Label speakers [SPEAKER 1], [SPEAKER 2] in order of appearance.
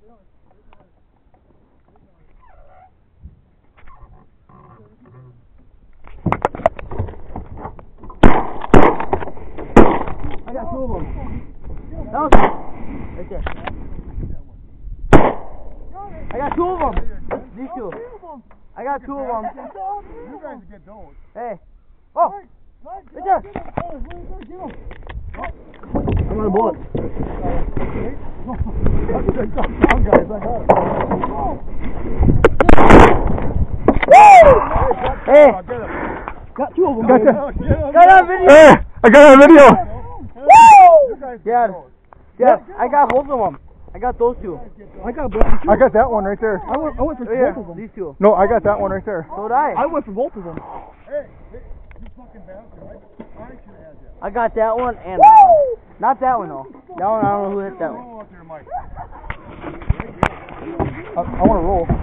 [SPEAKER 1] I got two of them. That was right there. I got two of them. These two. I got two of them.
[SPEAKER 2] You guys get those.
[SPEAKER 1] Hey. Oh. Right there. I'm on a bullet. Hey. Got two of them. Got that video.
[SPEAKER 3] Hey, I got that video.
[SPEAKER 1] Woo! Yeah, I got both of them. I got those two.
[SPEAKER 3] I got that one right there.
[SPEAKER 1] I went for both of them. These two.
[SPEAKER 3] No, I got that one right there.
[SPEAKER 1] So did I.
[SPEAKER 2] I went for both of them. Hey, you fucking bastard. I should have had that.
[SPEAKER 1] I got that one and that one. Not that one though. That one, I don't know who hit that one.
[SPEAKER 3] I want to roll.